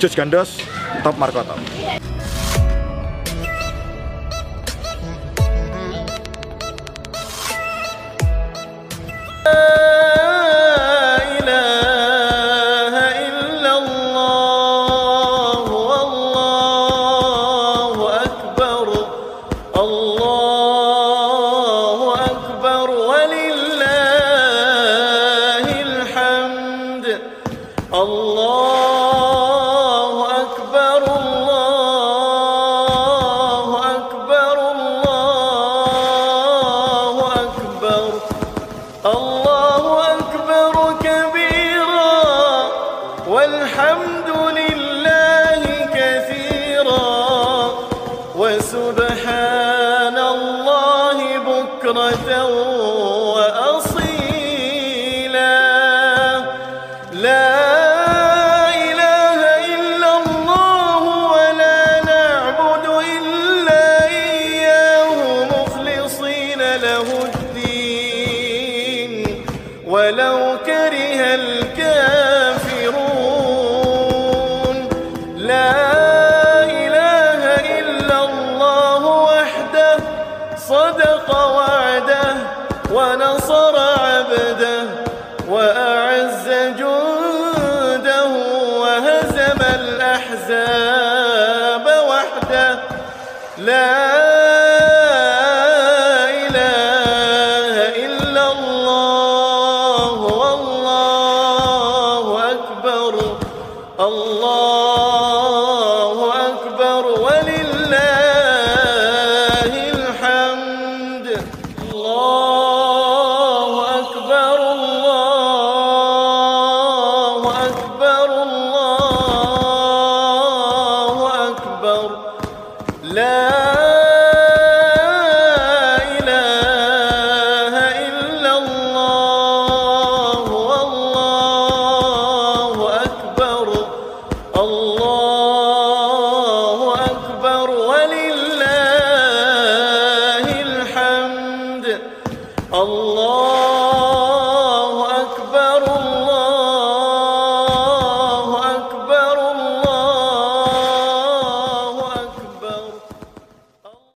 Jus Gandos, Top Markoto. والحمد لله كثيرا وسبحان الله بكرة وأصيلا. لا إله إلا الله ولا نعبد إلا إياه مخلصين له الدين ولو كره الكافرون. لا إله إلا الله وحده صدق وعده ونصر عبده وأعز جنده وهزم الأحزاب وحده. لا إله إلا الله والله أكبر. الله أكبر ولله الحمد. الله أكبر الله أكبر الله أكبر. لا إله إلا الله والله أكبر. الله أكبر ولله الحمد. الله